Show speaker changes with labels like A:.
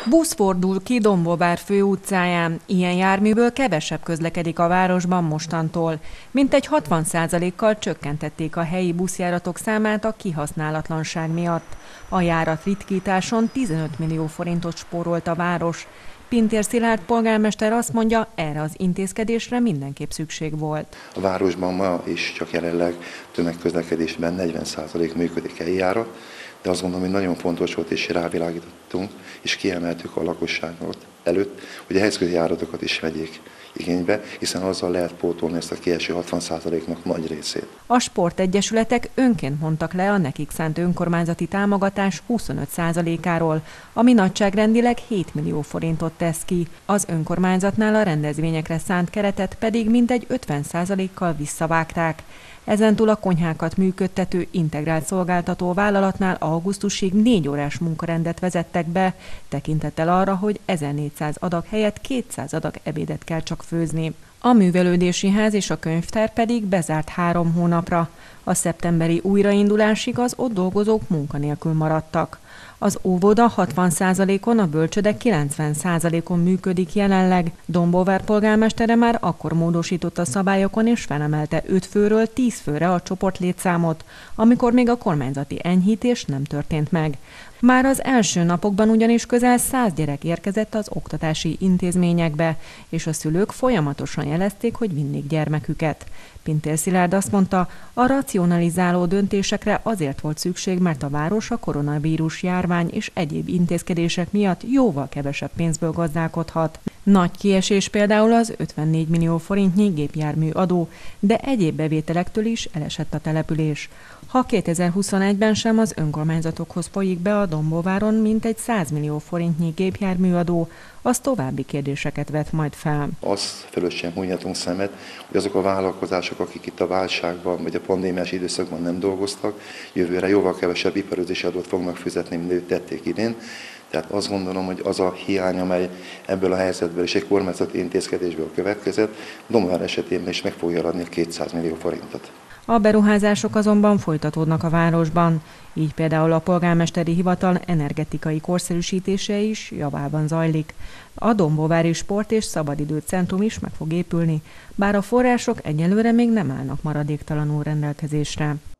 A: Busz fordul ki Dombóvár főutcáján. Ilyen járműből kevesebb közlekedik a városban mostantól. Mintegy 60%-kal csökkentették a helyi buszjáratok számát a kihasználatlanság miatt. A járat ritkításon 15 millió forintot spórolt a város. Pintér Szilárd polgármester azt mondja, erre az intézkedésre mindenképp szükség volt.
B: A városban ma is csak jelenleg tömegközlekedésben 40% működik eljárat, de azt gondolom, hogy nagyon fontos volt, és rávilágítottunk, és kiemeltük a lakosságot előtt, hogy a helyezközi járatokat is vegyék igénybe, hiszen azzal lehet pótolni ezt a kieső 60%-nak nagy részét.
A: A sportegyesületek önként mondtak le a nekik szánt önkormányzati támogatás 25%-áról, ami nagyságrendileg 7 millió forintot tesz ki. Az önkormányzatnál a rendezvényekre szánt keretet pedig mintegy 50%-kal visszavágták. Ezentúl a konyhákat működtető integrált szolgáltató vállalatnál augusztusig 4 órás munkarendet vezettek be, tekintettel arra, hogy 1400 adag helyett 200 adag ebédet kell csak főzni. A művelődési ház és a könyvtár pedig bezárt 3 hónapra. A szeptemberi újraindulásig az ott dolgozók munkanélkül maradtak. Az óvoda 60%-on, a bölcsöde 90%-on működik jelenleg. Dombóvár polgármestere már akkor módosított a szabályokon és felemelte 5 főről 10 főre a csoportlétszámot, amikor még a kormányzati enyhítés nem történt meg. Már az első napokban ugyanis közel 100 gyerek érkezett az oktatási intézményekbe, és a szülők folyamatosan jelezték, hogy vinnék gyermeküket. Pintér Szilárd azt mondta, a racionalizáló döntésekre azért volt szükség, mert a város a koronavírus járvány és egyéb intézkedések miatt jóval kevesebb pénzből gazdálkodhat. Nagy kiesés például az 54 millió forintnyi gépjármű adó, de egyéb bevételektől is elesett a település. Ha 2021-ben sem az önkormányzatokhoz folyik be a Dombóváron mintegy 100 millió forintnyi gépjárműadó, az további kérdéseket vet majd fel.
B: Azt felől sem hunyhatunk szemet, hogy azok a vállalkozások, akik itt a válságban vagy a pandémiás időszakban nem dolgoztak, jövőre jóval kevesebb iparőzési adót fognak fizetni, mint ők tették idén. Tehát azt gondolom, hogy az a hiány, amely ebből a helyzetből és egy kormányzati intézkedésből következett, Dombóvár esetében is meg fogja adni a 200 millió forintot.
A: A beruházások azonban folytatódnak a városban, így például a polgármesteri hivatal energetikai korszerűsítése is javában zajlik. A Dombóvári Sport- és Szabadidőcentrum is meg fog épülni, bár a források egyelőre még nem állnak maradéktalanul rendelkezésre.